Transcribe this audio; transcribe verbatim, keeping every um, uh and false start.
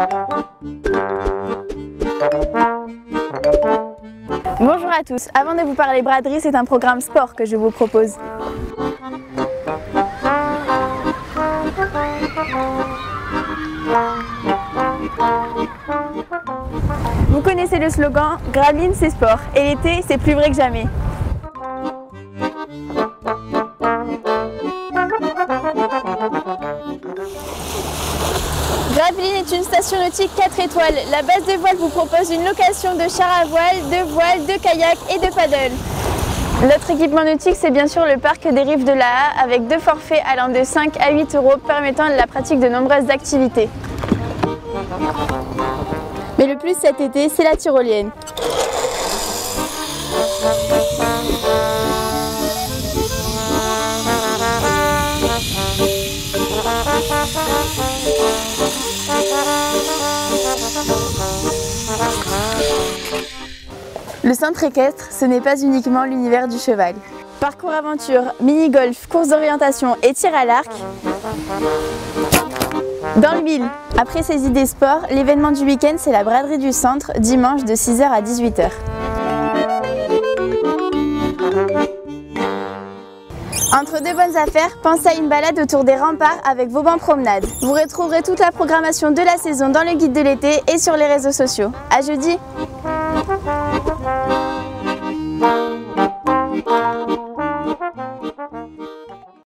Bonjour à tous, avant de vous parler braderie, c'est un programme sport que je vous propose. Vous connaissez le slogan « Gravelines c'est sport » et l'été c'est plus vrai que jamais. Gravelines est une station nautique quatre étoiles. La base de voile vous propose une location de char à voile, de voile, de kayak et de paddle. Notre équipement nautique, c'est bien sûr le parc des Rives de la Haye avec deux forfaits allant de cinq à huit euros permettant la pratique de nombreuses activités. Mais le plus cet été, c'est la tyrolienne. Le centre équestre, ce n'est pas uniquement l'univers du cheval. Parcours aventure, mini-golf, course d'orientation et tir à l'arc. Dans le mille, après ces idées sport, l'événement du week-end c'est la braderie du centre, dimanche de six heures à dix-huit heures. Entre deux bonnes affaires, pensez à une balade autour des remparts avec vos bancs promenades. Vous retrouverez toute la programmation de la saison dans le guide de l'été et sur les réseaux sociaux. À jeudi!